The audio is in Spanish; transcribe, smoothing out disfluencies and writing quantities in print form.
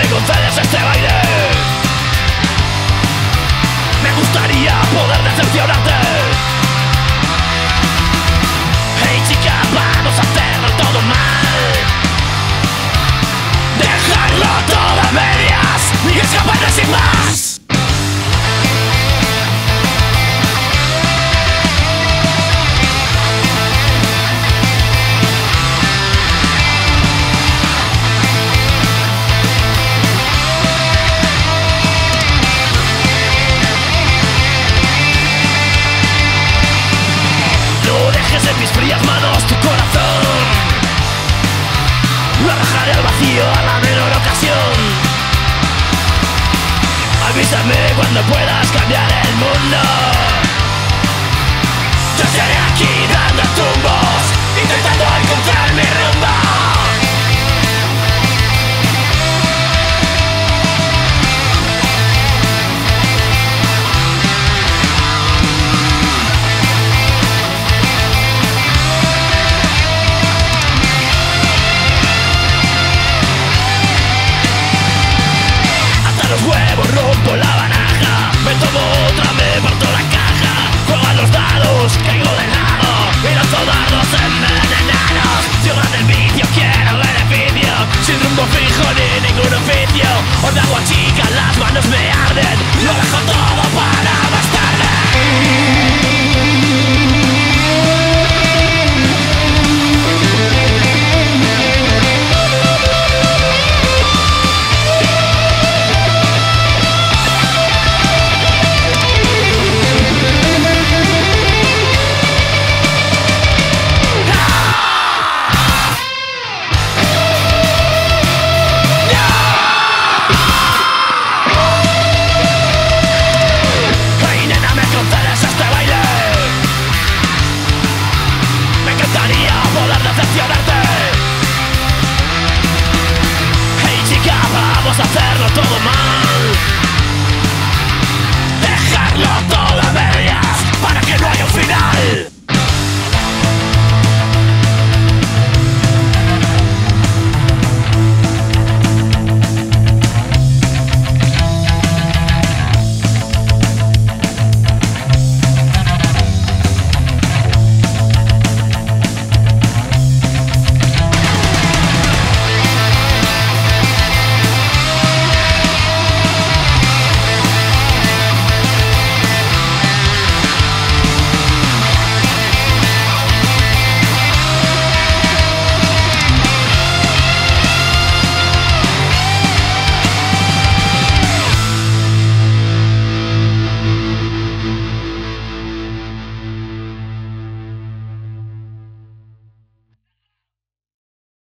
me concedes este baile. Me gustaría poder decepcionarte. Hey chica, vamos a hacerlo todo mal. Dejarlo todo a medias y escaparme sin más. En mis frías manos tu corazón, lo arrojaré al vacío a la menor ocasión. Avísame cuando puedas cambiar el mundo. Yo estaré aquí dando tumbos, intentando encontrar mi rumbo. Huevos, rompo la baraja, me tomo otra, me parto la caja. Juego a los dados, caigo de lado y lanzo dardos envenenados. Ciudad del vicio, quiero beneficio, sin rumbo fijo ni